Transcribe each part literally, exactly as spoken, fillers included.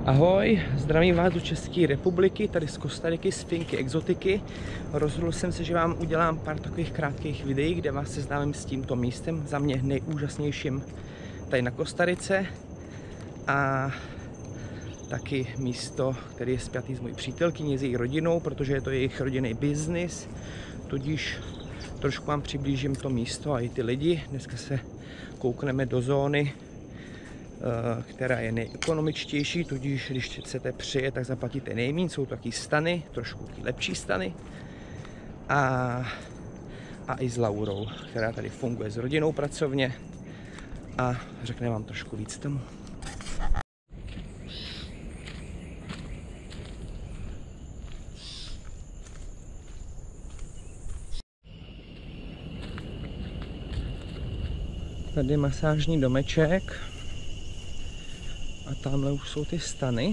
Ahoj, zdravím vás do České republiky, tady z Kostariky, z Finky Exotiky. Rozhodl jsem se, že vám udělám pár takových krátkých videí, kde vás seznámím s tímto místem, za mě nejúžasnějším tady na Kostarice. A taky místo, které je spjatý s mojí přítelkyní, s její rodinou, protože je to jejich rodinný biznis. Tudíž trošku vám přiblížím to místo a i ty lidi. Dneska se koukneme do zóny, která je nejekonomičtější, tudíž když chcete přijet, tak zaplatíte nejméně. Jsou to taky stany, trošku lepší stany. A, a i s Laurou, která tady funguje s rodinou pracovně. A řekne vám trošku víc tomu. Tady je masážní domeček. A tamhle už jsou ty stany.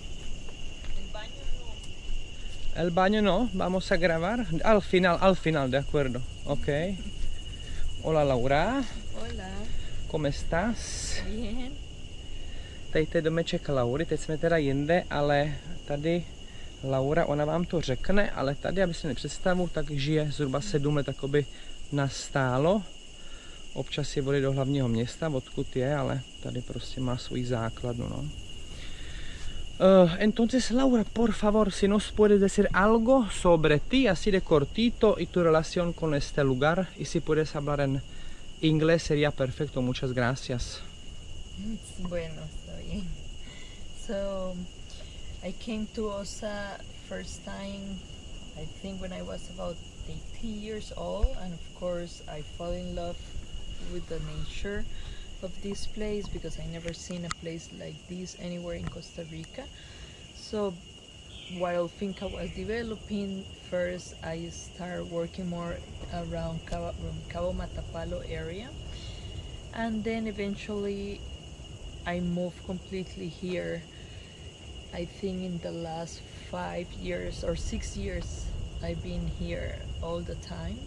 El baño no, vamos a grabar. Al final, al final, de acuerdo. Ok. Hola Laura. Hola. ¿Cómo estás? Bien. Tady je domeček Laury, teď jsme teda jinde, ale tady Laura, ona vám to řekne, ale tady, aby si nepředstavu, tak žije zhruba sedm let takoby nastálo. Občas je vody do hlavního města, odkud je, ale tady prostě má svoji základnu, no. Uh, entonces, Laura, por favor, si nos puedes decir algo sobre ti, así de cortito, y tu relación con este lugar, y si puedes hablar en inglés sería perfecto, muchas gracias. Bueno, está bien. So, I came to Osa first time, I think when I was about eighteen years old, and of course I fell in love with the nature of this place because I never seen a place like this anywhere in Costa Rica. So while Finca was developing, first I started working more around Cabo, Cabo Matapalo area, and then eventually I moved completely here. I think in the last five years or six years I've been here all the time.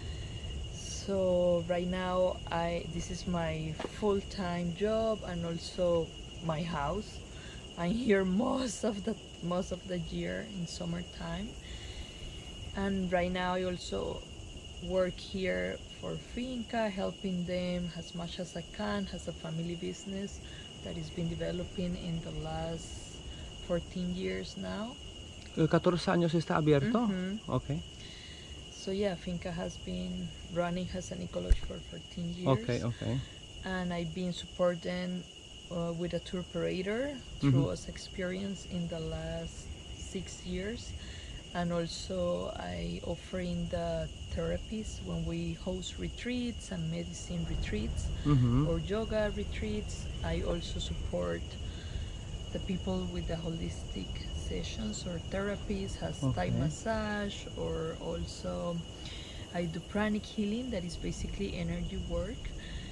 So right now I this is my full-time job and also my house. I'm here most of the most of the year in summertime, and right now I also work here for Finca, helping them as much as I can. Has a family business that has been developing in the last fourteen years now. catorce años está abierto? Mm-hmm. Okay. So yeah, Finca has been running as an ecology for fourteen years. Okay, okay. And I've been supporting uh, with a tour operator through Mm-hmm. us experience in the last six years. And also I offering the therapies when we host retreats and medicine retreats Mm-hmm. or yoga retreats. I also support the people with the holistic sessions or therapies, has Okay. Thai massage, or also I do pranic healing, that is basically energy work.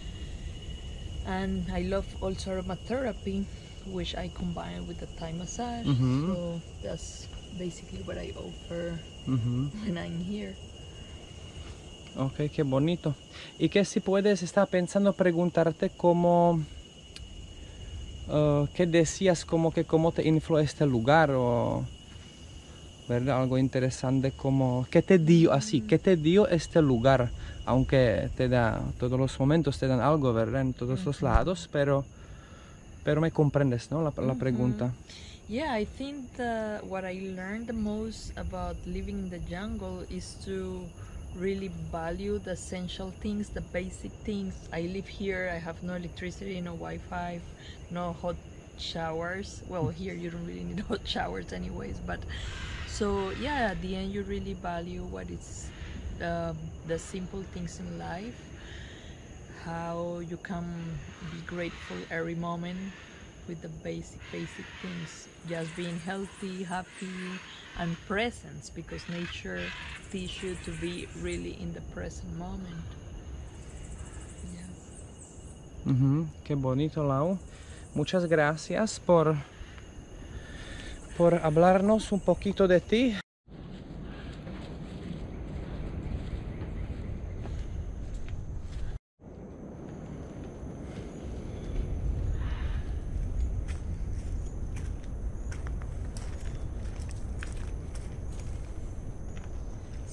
And I love also aromatherapy, which I combine with the Thai massage. Mhm. So that's basically what I offer Mm-hmm. when I'm here. Ok, qué bonito. Y que si puedes, estaba pensando preguntarte cómo, uh, qué decías, como que cómo te influyó este lugar o, ¿verdad? Algo interesante como, ¿qué te dio así? ¿Qué te dio este lugar? Aunque te da, todos los momentos te dan algo, ¿verdad? En todos los lados, pero, pero me comprendes, ¿no? La, la pregunta. Yeah, I think the, what I learned the most about living in the jungle is to really value the essential things, the basic things. I live here, I have no electricity, no Wi-Fi, no hot showers. Well, here you don't really need hot showers anyways, but so yeah, at the end you really value what is uh, the simple things in life, how you can be grateful every moment with the basic basic things, just being healthy, happy, and presence, because nature teaches you to be really in the present moment. Yeah. Uh-huh. Qué bonito, Lau. Muchas gracias por, por hablarnos un poquito de ti.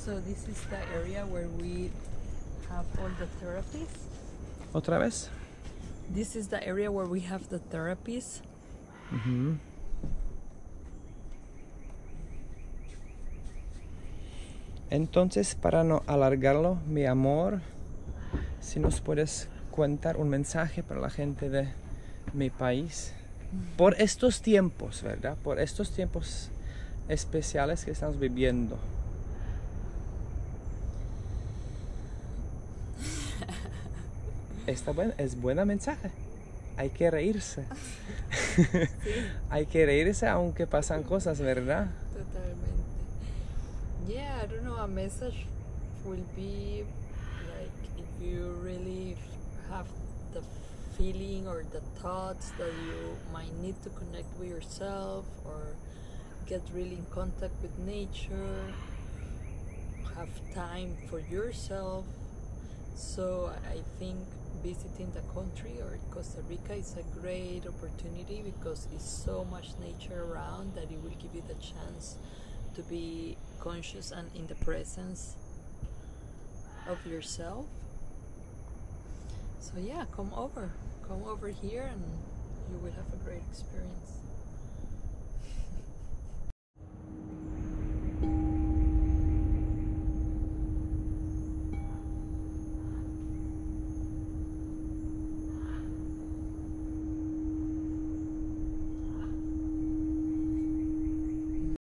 So this is the area where we have all the therapies. Otra vez. This is the area where we have the therapies. Ujú. Entonces, para no alargarlo, mi amor, si nos puedes contar un mensaje para la gente de mi país, por estos tiempos, ¿verdad? Por estos tiempos especiales que estamos viviendo. Está buen, es buen mensaje. Hay que reírse. Sí. Hay que reírse aunque pasan cosas, ¿verdad? Totalmente. Yeah, I don't know, a message will be like if you really have the feeling or the thoughts that you might need to connect with yourself or get really in contact with nature, have time for yourself. So I think visiting the country or Costa Rica is a great opportunity because it's so much nature around that it will give you the chance to be conscious and in the presence of yourself. So yeah, come over. Come over here and you will have a great experience.